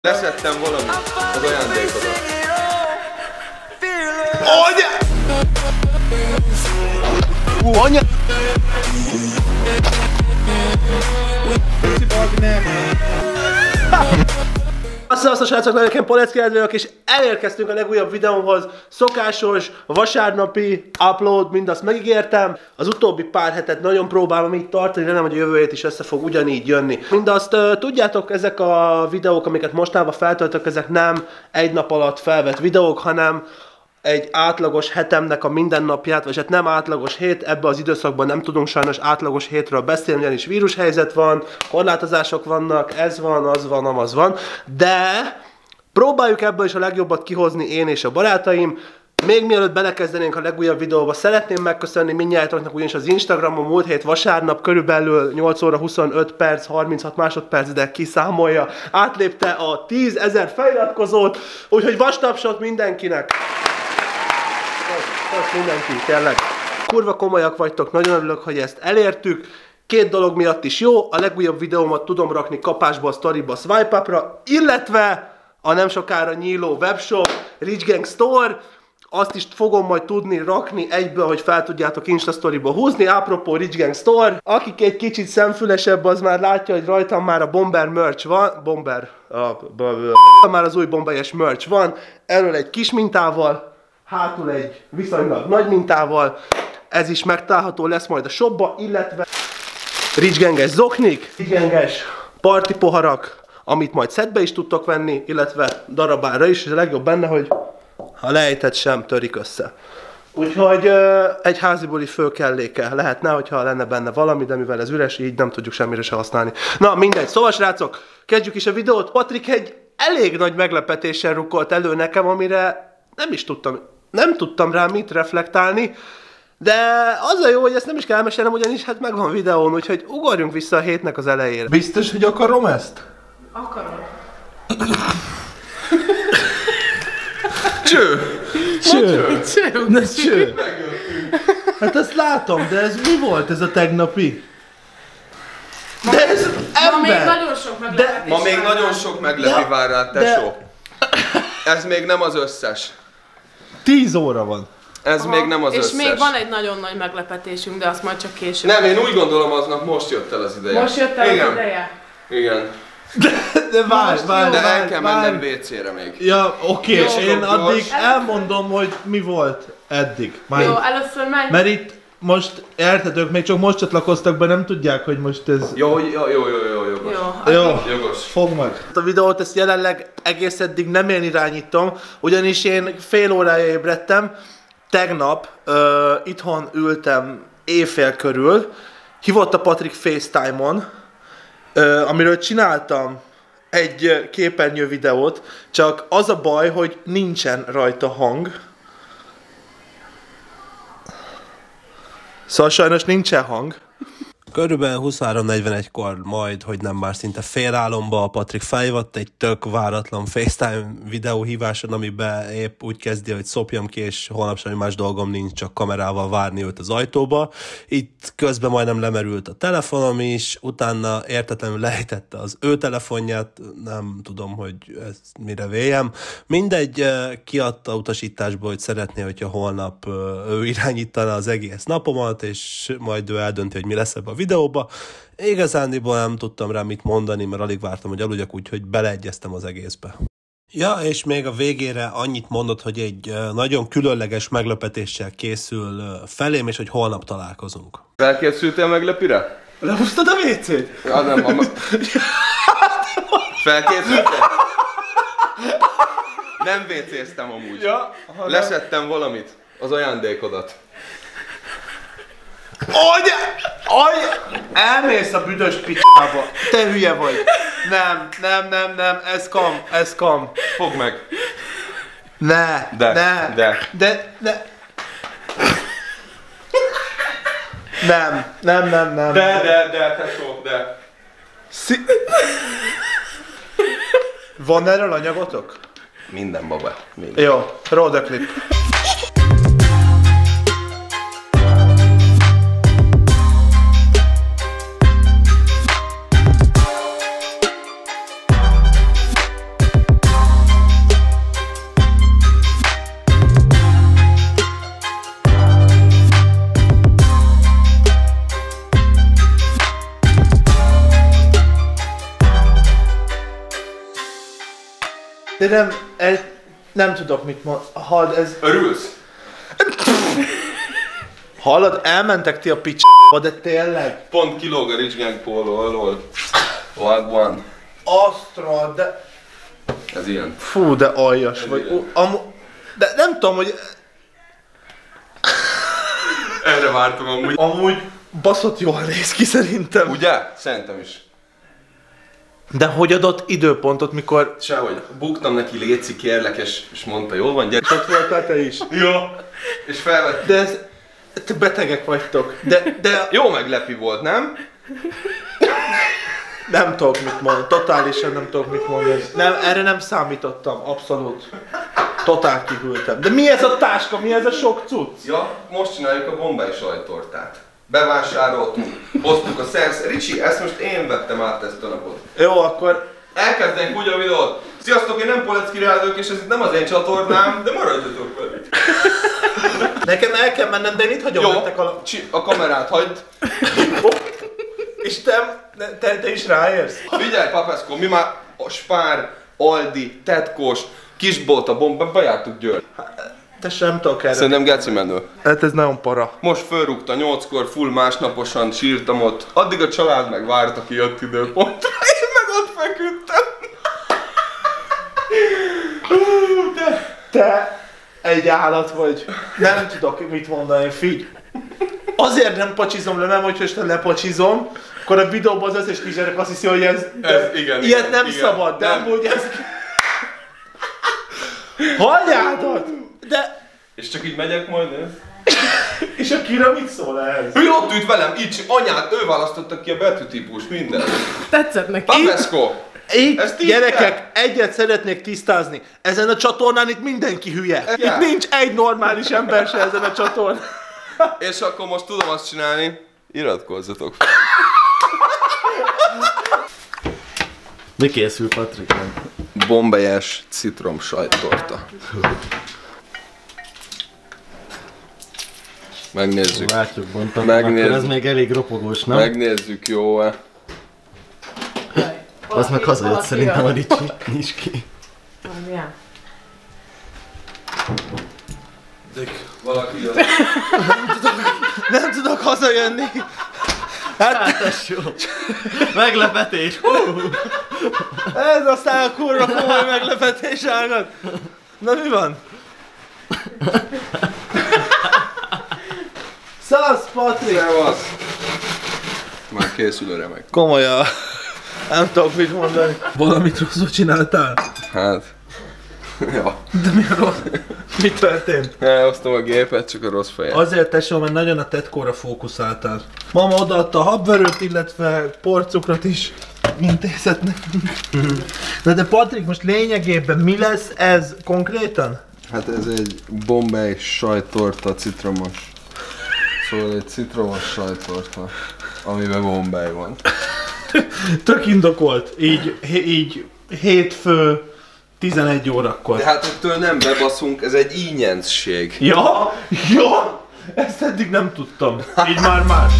Leszettem valamit az ajándékodat. Anya! Anya! Sziasztok srácok, nekem Polecki vagyok, és elérkeztünk a legújabb videómhoz. Szokásos, vasárnapi upload, mindazt megígértem. Az utóbbi pár hetet nagyon próbálom így tartani, remélem, hogy a jövő hét is össze fog ugyanígy jönni. Mindazt tudjátok, ezek a videók, amiket mostanában feltöltök, ezek nem egy nap alatt felvett videók, hanem egy átlagos hetemnek a mindennapját, vagy hát nem átlagos hét, ebben az időszakban nem tudunk sajnos átlagos hétről beszélni, ugyanis vírushelyzet van, korlátozások vannak, ez van, az van, amaz van, de próbáljuk ebből is a legjobbat kihozni én és a barátaim. Még mielőtt belekezdenénk a legújabb videóba, szeretném megköszönni mindnyájatoknak, ugyanis az Instagramon múlt hét vasárnap körülbelül 8 óra 25 perc, 36 másodperc, de kiszámolja, átlépte a 10 000 feliratkozót, úgyhogy vastapsot mindenkinek! Mindenki, tényleg. Kurva komolyak vagytok, nagyon örülök, hogy ezt elértük. Két dolog miatt is jó, a legújabb videómat tudom rakni kapásba, a storyba, swipe upra, illetve a nem sokára nyíló webshop, Rich Gang Store, azt is fogom majd tudni rakni egyből, hogy fel tudjátok Insta storyba húzni. Apropó Rich Gang Store, akik egy kicsit szemfülesebb, az már látja, hogy rajtam már a Bomber merch van, már az új Bomber-es merch van, erről egy kis mintával, hátul egy viszonylag nagy mintával, ez is megtalálható lesz majd a shopba, illetve Rich Gang-es zoknik, Rich Gang-es party poharak, amit majd setbe is tudtok venni, illetve darabára is, és a legjobb benne, hogy ha lejtett sem törik össze. Úgyhogy egy házi buli főkelléke lehetne, hogyha lenne benne valami, de mivel ez üres, így nem tudjuk semmire se használni. Na mindegy, szóval srácok, kezdjük is a videót. Patrik egy elég nagy meglepetéssel rukkolt elő nekem, amire nem tudtam rá mit reflektálni, de az a jó, hogy ezt nem is kell elmesélnem, ugyanis hát megvan videón, úgyhogy ugorjunk vissza a hétnek az elejére. Biztos, hogy akarom ezt? Akarom. Cső. Hát ezt látom, de ez mi volt ez a tegnapi? De ez ember! Ma még nagyon sok meglepetés. Ma még nagyon sok meglepi vár rád, tesó. Ez még nem az összes. 10 óra van. Ez még nem az összes. És még van egy nagyon nagy meglepetésünk, de azt majd csak később. Nem, én úgy gondolom, aznak most jött el az ideje. Most jött el az ideje? Igen. De várj. De el kell mennem WC-re még. Ja, oké, és én addig elmondom, hogy mi volt eddig. Jó, először menj. Mert itt most, értedők, még csak most csatlakoztak be, nem tudják, hogy most ez... Jó, jogos. Fogd meg. A videót ezt jelenleg egész eddig nem én irányítom, ugyanis én fél órája ébredtem, tegnap itthon ültem éjfél körül, hívott a Patrik FaceTime-on, amiről csináltam egy képernyő videót, csak az a baj, hogy nincsen rajta hang. Szóval sajnos nincsen hang. Körülbelül 23:41-kor majd, hogy nem már szinte félálomba, a Patrik felhívott egy tök váratlan FaceTime videóhíváson, amiben épp úgy kezdi, hogy szopjam ki, és holnap semmi más dolgom nincs, csak kamerával várni őt az ajtóba. Itt közben majdnem lemerült a telefonom is, utána értetlenül lejtette az ő telefonját, nem tudom, hogy ezt mire véljem. Mindegy, kiadta utasításból, hogy szeretné, hogyha holnap ő irányítana az egész napomat, és majd ő eldönti, hogy mi lesz ebbe a videóba. Igazándiból nem tudtam rá mit mondani, mert alig vártam, hogy aludjak, úgyhogy beleegyeztem az egészbe. Ja, és még a végére annyit mondott, hogy egy nagyon különleges meglepetéssel készül felém, és hogy holnap találkozunk. Felkészültél meglepire? Lehúztad a WC-t? Ja, nem, mama. Felkészültél? Nem WC-ztem amúgy. Ja, leszettem valamit, az ajándékodat. Elmész a büdös picsába. Te hülye vagy. Nem, ez kam. Fogd meg. Ne. Nem. De, tesó, de. Van erről anyagotok? Minden, baba. Minden. Jó, roll the clip. De nem tudok mit mondani. Ez... Örülsz? Hallod, elmentek ti a picsába, de tényleg? Pont kilóg a Rich Gang póló alól. Wagwan. Astra, de... Ez ilyen. Fú, de aljas vagy. De nem tudom, hogy... Erre vártam amúgy. Amúgy baszott jól néz ki szerintem. Ugye? Szerintem is. De hogy adott időpontot, mikor... Sehogy. Buktam neki, léci, kérlek, és mondta, jól van, gyere. Ott voltál te is. Jó. És felvett. De ez... Te betegek vagytok. De... Jó meglepi volt, nem? Nem tudok mit mondani. Totálisan nem tudok mit mondani. Nem, erre nem számítottam. Abszolút. Totál kihűltem. De mi ez a táska? Mi ez a sok cucc? Ja, most csináljuk a bombái sajttortát. Bevásároltunk, hoztuk a szersz. Ricsi, ezt most én vettem át ezt a napot. Jó, akkor... Elkezdenk úgy a videót. Sziasztok, én nem Polecki Rádiók, és ez itt nem az én csatornám, de maradjatok velük. Nekem el kell mennem, de én itt hagyom nektek a kamerát hagyd. És te is ráérsz? Figyelj, Papeszko, mi már a Spár, Aldi, Tetkós, Kisbolta, Bomba, bejártuk Győr. Te sem tudok erre. Szerintem geci menő. Hát ez nagyon para. Most fölrúgta 8-kor, full másnaposan sírtam ott. Addig a család meg várt, aki jött időpontra. Én meg ott feküdtem. Te egy állat vagy. Nem tudok mit mondani, figy. Azért nem pacsizom le, mert hogyha lepacsizom, akkor a videóban az összes kisgyerek azt hiszi, hogy ez igen, ilyet igen, nem igen, szabad, de nem. amúgy ez... Hagyjátok! De... És csak így megyek majd, nézd. És a Kira mit szól ehhez? Ő ott ült velem, így anyát, ő választotta ki a betűtípus, minden. Tetszett neki. Papeszko! Itt, gyerekek, egyet szeretnék tisztázni. Ezen a csatornán itt mindenki hülye. Itt nincs egy normális ember se ezen a csatornán. És akkor most tudom azt csinálni, iratkozzatok fel. Mi készül, Patrik? Bombayás citrom sajttorta. Megnézzük. Látjuk, bontam. Megnézzük. Akkor ez még elég ropogós, nem? Megnézzük, jó-e. Az meg hazajött szerintem a Ricsi. Nyisd ki. Milyen? Valaki jön. Nem tudok hazajönni. Hát ez jó. Meglepetés. Ez aztán a kurva komoly meglepetés ágat. Na mi van? Szasz, Patrik! Szevasz! Már készül a remek. Komolyan. Nem tudok mit mondani. Valamit rosszul csináltál? Hát... Ja. De mi a rossz? Mi történt? Elhoztam a gépet, csak a rossz fejet. Azért tesó, mert nagyon a tetkóra fókuszáltál. Mama odaadta a habverőt, illetve porcukrot is intézetnek. Na de Patrik, most lényegében mi lesz ez konkrétan? Hát ez egy bombay sajttorta, citromos. Szóval egy citromos sajttorta, amiben bombay van. Tök indokolt, így hétfő 11 órakor. De hát ettől nem bebaszunk, ez egy ínyenszség. Ja? Ja? Ezt eddig nem tudtam. Így már más.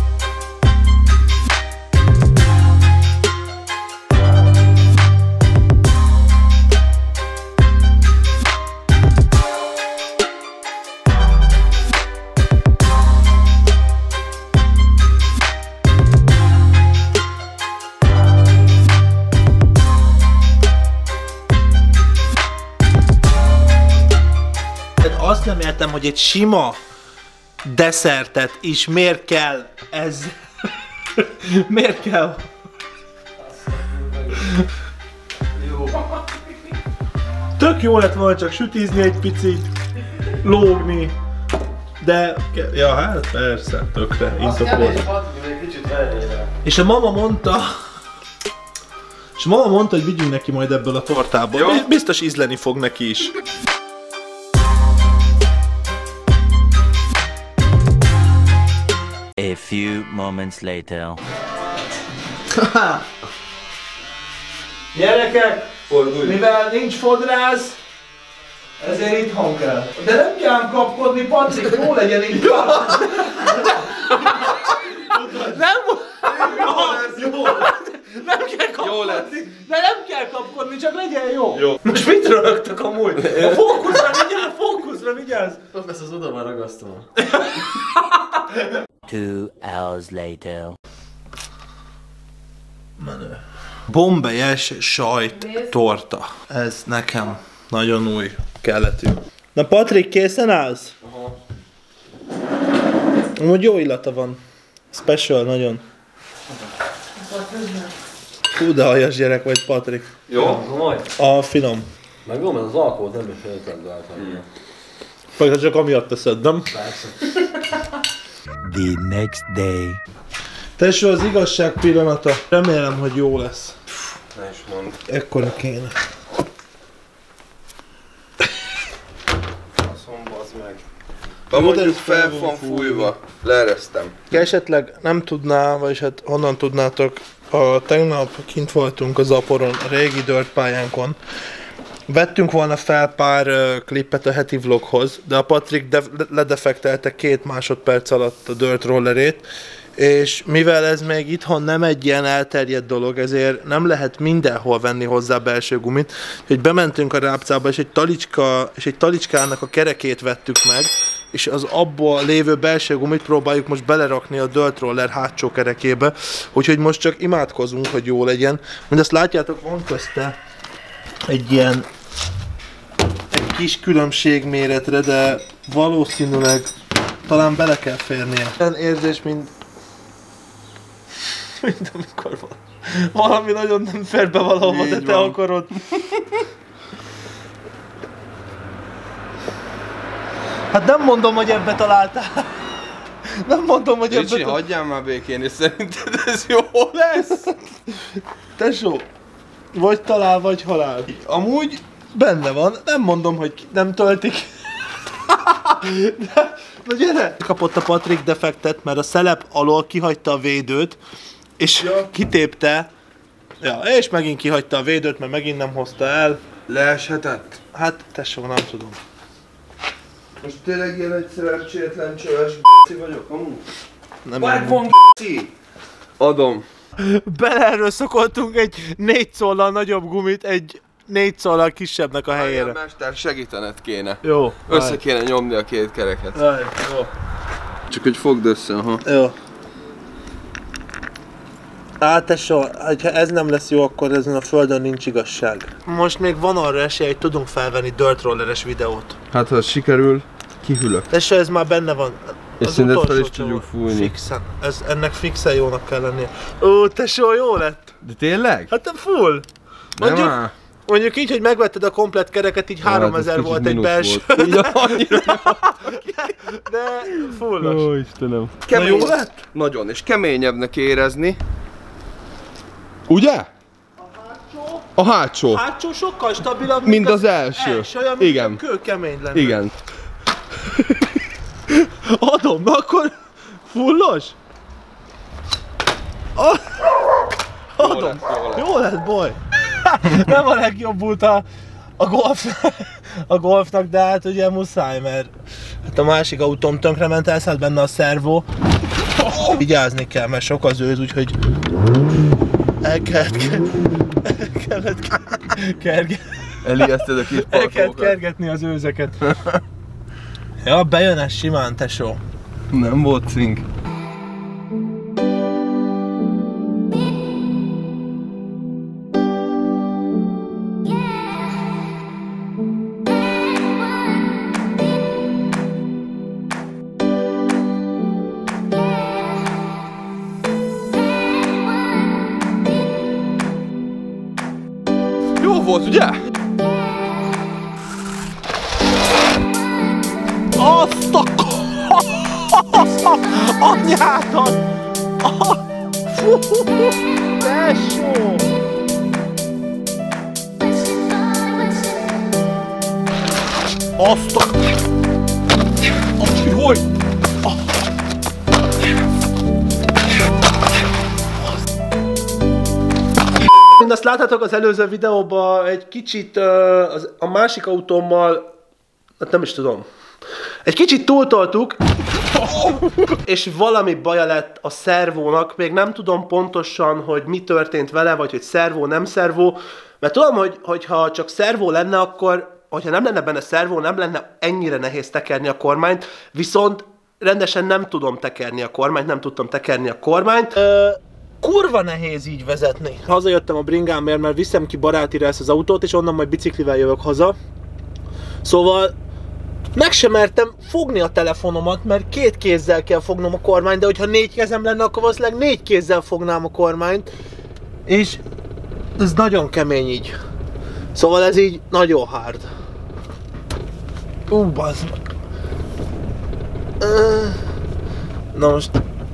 Azt nem értem, hogy egy sima desszertet is miért kell ez... miért kell... Tök jó lett volna csak sütizni egy picit, lógni, de... Ja, hát persze, tökre, indokolt. És a mama mondta... hogy vigyünk neki majd ebből a tortából. Jó. Biztos ízleni fog neki is. A few moments later. Gyerekek, mivel nincs fodrász, ezért itthon kell. De nem kell kapkodni, Patrik, jó legyen itt. Nem? Jó. Nem kell kapkodni! Jó lesz. De nem kell kapkodni, csak legyen jó! Jó. Most mit röhögtök amúgy? A fókuszra vigyázz! Ott lesz az oda van ragasztva. 2 hours later. Menő. Bombelyes sajt torta. Ez nekem nagyon új keletű. Na Patrik, készen állsz? Aha. Amúgy jó illata van. Special nagyon. Hú, de aljas gyerek vagy, Patrik. Jó? Majd. A finom. Meg jó, mert az alkoholt nem is feltendő általában. Persze csak amiatt teszed, nem? Persze. The next day. Tesó, az igazság pillanata. Remélem, hogy jó lesz. Ne is mondd. Ekkora kéne. Faszom, bazd meg. Ha mondjuk fel van fújva. Leeresztem. Esetleg nem tudná, vagyis hát honnan tudnátok, tegnap kint voltunk az Aporon, a régi dörtpályánkon. Vettünk volna fel pár klippet a heti vloghoz, de a Patrik ledefektelte 2 másodperc alatt a dirt rollerét, és mivel ez még itthon nem egy ilyen elterjedt dolog, ezért nem lehet mindenhol venni hozzá belső gumit, hogy bementünk a rápcába, és egy talicskának a kerekét vettük meg, és az abból lévő belső gumit próbáljuk most belerakni a dirt roller hátsó kerekébe, úgyhogy most csak imádkozunk, hogy jó legyen. Mindezt látjátok, van közte egy kis különbség méretre, de valószínűleg talán bele kell férnie. Olyan érzés, mint amikor valami nagyon nem fér be valahova, de te akarod. Hát nem mondom, hogy ebbe találtál. Nem mondom, hogy ebbe találtál. Hagyjál már békén, és szerinted ez jó lesz? Tesó, vagy talál, vagy halál. Amúgy benne van, nem mondom, hogy nem töltik. Na gyere! Kapott a Patrik defektet, mert a szelep alól kihagyta a védőt, és kitépte. Ja, és megint kihagyta a védőt, mert megint nem hozta el. Leeshetett? Hát, tesó, nem tudom. Most tényleg ilyen egy szerencsétlen csöves vagyok, amúgy? Nem Vágvom Adom. Beleerőszakoltunk egy 4 szóllal nagyobb gumit egy 4 szóllal kisebbnek a helyére. Helyére. Mester, segítened kéne. Jó. Össze kéne nyomni a 2 kereket. Jó. Csak hogy fogd össze, aha. Jó. Tesó, ha ez nem lesz jó, akkor ezen a földön nincs igazság. Most még van arra esély, hogy tudunk felvenni dirt rolleres videót. Hát ha sikerül, kihűlök. Tesó, ez már benne van. És szerinted fel is tudjuk fújni. Fixen. Ennek fixen jónak kell lennie. Ó, tesó, jó lett! De tényleg? Hát full! Mondjuk így, hogy megvetted a komplett kereket, így 3000 volt egy belső. De fullos. Ó, Istenem. Na, jó lett? Nagyon, és keményebbnek érezni. Ugye? A hátsó. A hátsó sokkal stabilabb, mint az első. Olyan, igen. A kő kemény lenne. Igen. Adom, na akkor fullos? Adom. Jó lett, boly. Nem a legjobb út a golfnak, de hát ugye muszáj, mert hát a másik autóm tönkrement, elszállt benne a szervó. Vigyázni kell, mert sok az őz, úgyhogy el kellett Elijeszted a kis parkolókat. kergetni az őzeket. Ja, bejön ez simán, tesó. Nem volt cink. Jó volt, ugye? Azt a anyádat! Fú, tesó! Azt a... Hogy? Mindazt láthatok az előző videóban egy kicsit a másik autómmal, hát nem is tudom. Egy kicsit túltoltuk, és valami baja lett a szervónak, még nem tudom pontosan, hogy mi történt vele, vagy hogy szervó, nem szervó, mert tudom, hogy ha csak szervó lenne, akkor, hogyha nem lenne benne szervó, nem lenne ennyire nehéz tekerni a kormányt, viszont rendesen nem tudom tekerni a kormányt, nem tudtam tekerni a kormányt. Kurva nehéz így vezetni. Hazajöttem a bringámért, mert viszem ki barátira ezt az autót, és onnan majd biciklivel jövök haza. Szóval meg sem mertem fogni a telefonomat, mert 2 kézzel kell fognom a kormányt, de hogyha 4 kezem lenne, akkor valószínűleg 4 kézzel fognám a kormányt. És ez nagyon kemény így. Szóval ez így nagyon hard. Bazd meg. Na most...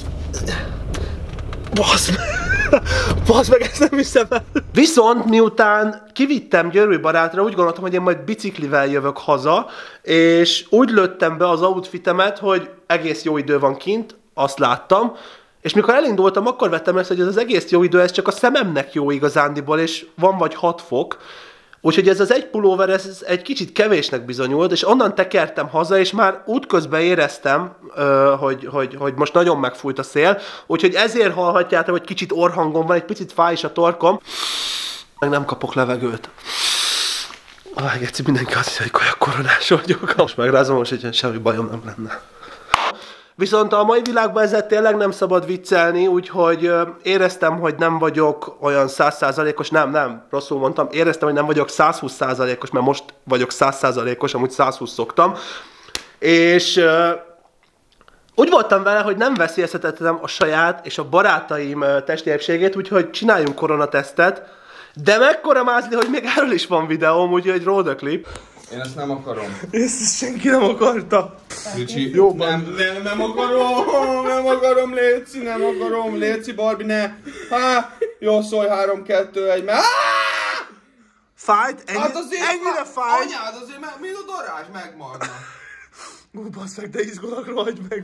Bazd meg, ezt nem hiszem el. Viszont miután kivittem Győrű barátra, úgy gondoltam, hogy én majd biciklivel jövök haza, és úgy lőttem be az outfitemet, hogy egész jó idő van kint, azt láttam, és mikor elindultam, akkor vettem ezt, hogy ez az egész jó idő, ez csak a szememnek jó igazándiból, és van vagy 6 fok. Úgyhogy ez az egy pulóver, ez egy kicsit kevésnek bizonyult, és onnan tekertem haza, és már útközben éreztem, hogy most nagyon megfújt a szél, úgyhogy ezért hallhatjátok, hogy kicsit orrhangom van, egy picit fáj is a torkom, meg nem kapok levegőt. Geci, mindenki azt hiszi, hogy kajakkoronás vagyok. Most megrázom, most egy semmi bajom nem lenne. Viszont a mai világban ezzel tényleg nem szabad viccelni, úgyhogy éreztem, hogy nem vagyok olyan 100%-os, nem, rosszul mondtam, éreztem, hogy nem vagyok 120%-os, mert most vagyok 100%-os, amúgy 120 szoktam. És úgy voltam vele, hogy nem veszélyeztetettem a saját és a barátaim testi épségét, úgyhogy csináljunk koronatesztet, de mekkora mázli, hogy még erről is van videóm, úgyhogy roll the clip. Én ezt nem akarom. Ezt senki nem akarta. Ricsi, nem akarom, Léci, nem akarom, Léci, Barbie, ne. Jó, szólj, 3, 2, 1, mert... Fájt? Hát azért, ennyire fájt? Anyád, azért, mind a darázs megmarna. Bassz meg, de izgulok, rohagy meg.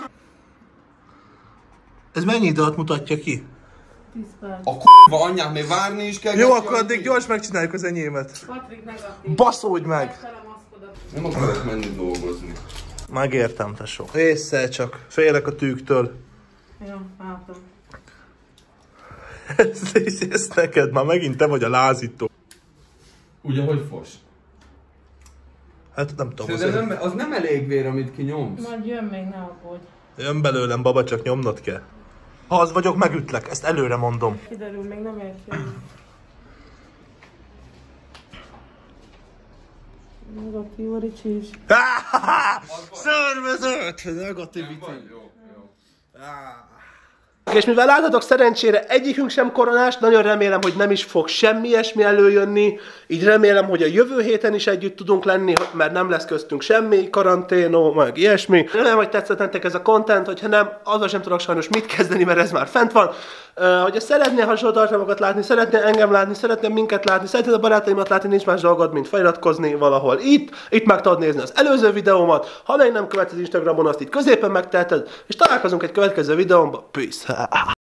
Ez mennyi időt mutatja ki? 10 perc. A k***va anyád, még várni is kell. Jó, akkor addig gyors megcsináljuk az enyémet. Patrik negatív. Baszódj meg! Nem akarok menni dolgozni. Megértem, tesó. Észre csak. Félek a tűktől. Jó, látom. Ez neked, már megint te vagy a lázító. Ugye, hogy fos? Hát nem tudom. Szerintem az nem elég vér, amit kinyomsz. Majd jön még, ne aggódj. Jön belőlem, baba, csak nyomnod kell. Ha az vagyok, megütlek, ezt előre mondom. Kiderül, még nem értem. Negatív a Ricsi is. Szervezet! Negativity. És mivel láthatok, szerencsére egyikünk sem koronás, nagyon remélem, hogy nem is fog semmi ilyesmi előjönni, így remélem, hogy a jövő héten is együtt tudunk lenni, mert nem lesz köztünk semmi, karanténó, meg ilyesmi. Remélem, hogy tetszett nektek ez a content, hogyha nem, azzal sem tudok sajnos mit kezdeni, mert ez már fent van. Hogyha szeretnél hasonló tartalmakat látni, szeretnél engem látni, szeretnél minket látni, szeretnél a barátaimat látni, nincs más dolgod, mint feliratkozni valahol itt meg tudod nézni az előző videómat, ha még nem követed Instagramon, azt itt középen megteheted, és találkozunk egy következő videómban. Peace!